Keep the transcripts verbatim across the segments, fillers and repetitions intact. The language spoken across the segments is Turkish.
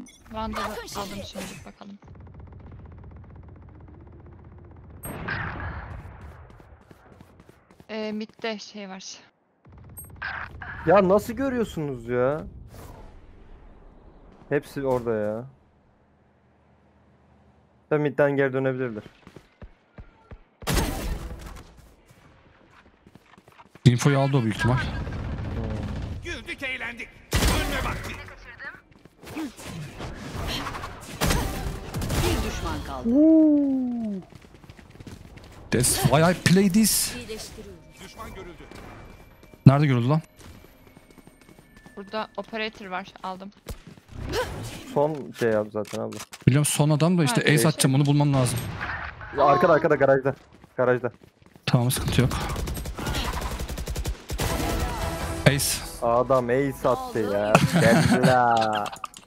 Vandal'ı aldım şimdi bakalım. Ee, midde şey var. Ya nasıl görüyorsunuz ya? Hepsi orada ya. Da midden geri dönebilirler. Infoyu aldı o büyük ihtimal. Güldük eğlendik. Ölme vakti. Bir düşman kaldı. That's why I play this. Düşman görüldü. Nerede görüldü lan? Burada operator var, aldım. Son şey yap zaten abla. Biliyorum son adam da işte Ha, ace atacağım, onu bulmam lazım. Ya arkada arkada garajda. Garajda. Tamam, sıkıntı yok. Ace. Adam ace attı ya. Bella.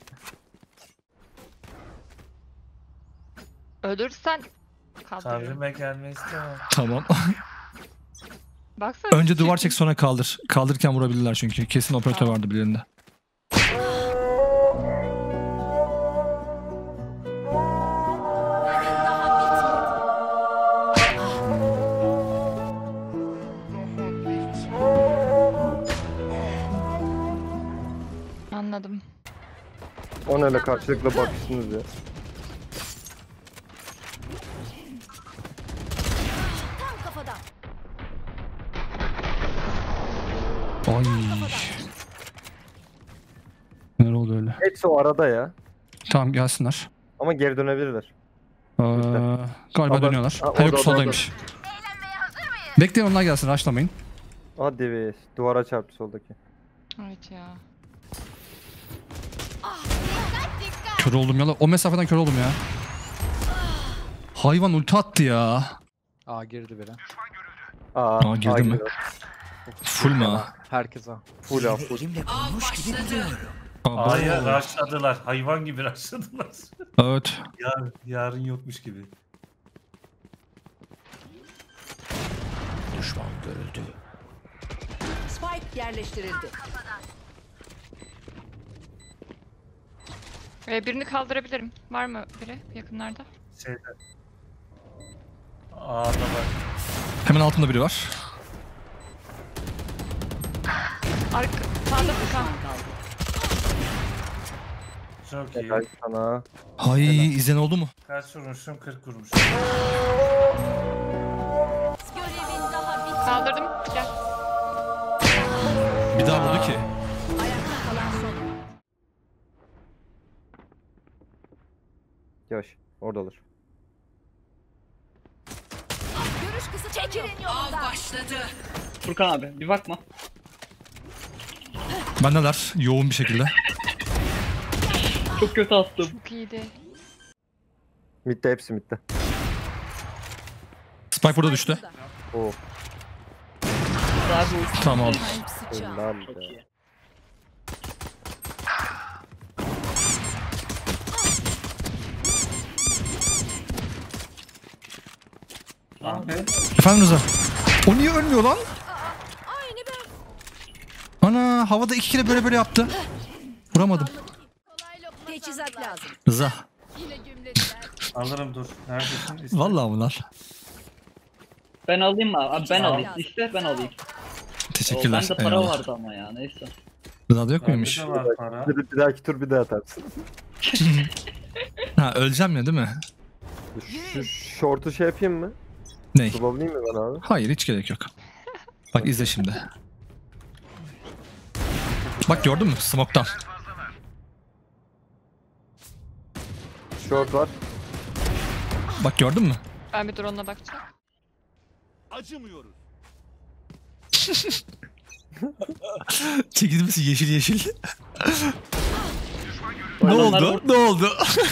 Ölürsen kaldırırım. Kabrime gelmeyi istemem. Tamam. Baksana. Önce duvar çek, sonra kaldır. Kaldırırken vurabilirler çünkü. Kesin operatör Tamam. vardı birilerinde. Anladım. O neyle karşılıklı bakışsınız ya. Tam kafadan. Ay. Ne oldu öyle? Hepsi o arada ya. Tamam, gelsinler. Ama geri dönebilirler. Ee, galiba Ama- dönüyorlar. Ha, Ha, orada, yok, orada, soldaymış. Bekleyin, onlar gelsin, rushlamayın. Hadi be. Duvara çarptı soldaki. Evet ya. Kör oldum ya. O mesafeden kör oldum ya. Hayvan ulti attı ya. A girdi biri. Aa, Aa, girdi aa, mi? giriyor. Full mu? ha? Herkes A. Full ha full. Aa, A'ya bravo. rushladılar. Hayvan gibi rushladılar. Evet. Yar, yarın yokmuş gibi. Düşman görüldü. Spike yerleştirildi. Ee, birini kaldırabilirim. Var mı biri yakınlarda? Şeyde. A'da var. Hemen altında biri var. Arka, sağda bir Düşman kan. kaldı. Çok iyi. Helal sana. Hay, izlen oldu mu? Kaç vurmuşum? kırk vurmuşum. Görevin daha bitmedi. Kaldırdım. Gel. Bir daha vurdu ki. Ayakta kalan son. Yavaş. Oradalar. Görüş kısıtlanıyor. Çekilin yolundan. Furkan abi bir bakma. Bendeler yoğun bir şekilde. Çok kötü attım. Çok iyiydi. Midde hepsi midde. Spike burada düştü. Oo. Abi ulti Tamam, aldım. Helal çok be. iyi. Abi. Efendim Rıza? O niye ölmüyor lan? Ana, havada iki kere böyle böyle yaptı. Vuramadım. Teçhizat lazım. Rıza. Alırım dur. Neredesin? İste. Vallahi bunlar. Ben alayım mı? Abi ben Al. alayım. İste ben alayım. O, Teşekkürler. bende para Eyvallah. vardı ama ya neyse. Rıza'da yok Bende muymuş? de var para. Bir, bir dahaki tur bir daha atarsın. Ha, öleceğim ya değil mi? Şu short'u şey yapayım mı? Ney? Double'layım mı ben abi? Hayır, hiç gerek yok. Bak izle şimdi. Bak gördün mü? Smoke'tan. Short var. Bak gördün mü? Ben bir drone'la bakacağım. Acımıyoruz. Çekildi misin yeşil yeşil? ne Adamlar oldu? Ne oldu?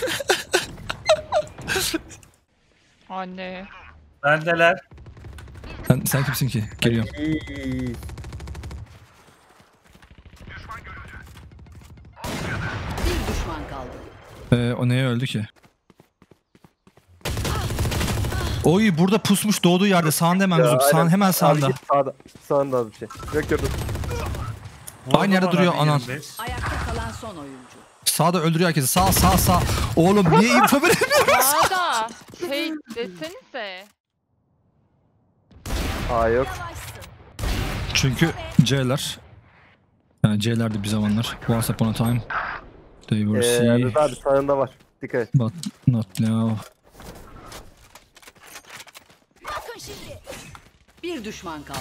Anne. Bendeler. sen, sen kimsin ki? Geliyorum. İyi. Bir düşman kaldı. Ee, o neye öldü ki? Oy, burada pusmuş doğduğu yerde. Sağında hemen kuzum. Sağ, aynen. hemen Abi sağında. git sağda. Sağında bir şey. Yok gördüm. Aynı yerde Vurdu duruyor bana anan. yirmi beş. Ayakta kalan son oyuncu. Sağda öldürüyor herkesi. Sağ sağ sağ. Oğlum niye info veremiyorum? Sağda. Şey desenize. Aa yok. Çünkü C'ler. Yani C'lerdi bir zamanlar. Once upon a time. They were Eee C. Rıza abi sağında var. Dikkat et. But not now. Bakın şimdi. Bir düşman kaldı.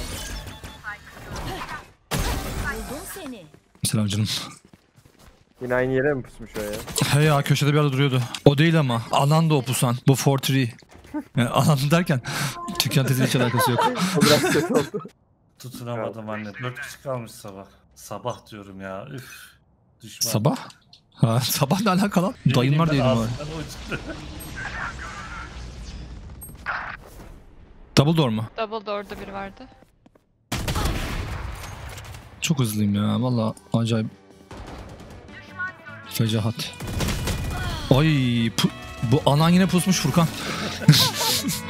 Buldum seni. Selam canım. Yine aynı yere mi pusmuş o ya? He ya köşede bir yerde duruyordu. O değil ama. Anan da o pusan. Bu dört üç. Yani anan derken Türkan teyzeyle hiç alakası yok. O biraz kötü oldu. Tutunamadım anne. Dört kişi kalmış sabah. Sabah diyorum ya. Üf. Düşman. Sabah? Ha, sabah ne alaka lan? Dayın var diyelim var. Ağzından o çıktı. Double door mu? Double door'da biri vardı. Çok hızlıyım ya. Valla acayip. Fecahat. Ay pu- bu anan yine pusmuş Furkan.